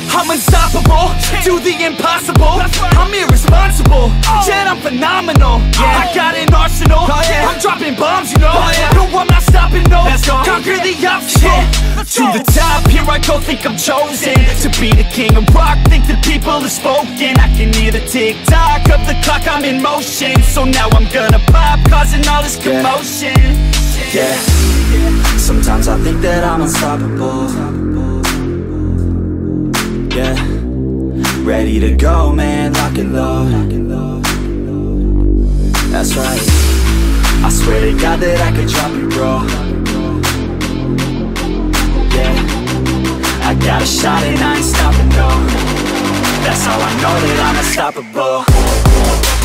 I'm unstoppable, do the impossible. I'm irresponsible, yet I'm phenomenal. I got an arsenal, I'm dropping bombs, you know. No, I'm not stopping, no. Conquer the obstacle. To the top, here I go, think I'm chosen to be the king of rock, think the people have spoken. I can hear the tick-tock of the clock, I'm in motion. So now I'm gonna pop, causing all this commotion. Yeah, sometimes I think that I'm unstoppable. Yeah, ready to go, man, lock and load. That's right, I swear to God that I could drop it, bro. Yeah, I got a shot and I ain't stopping, no. That's how I know that I'm unstoppable.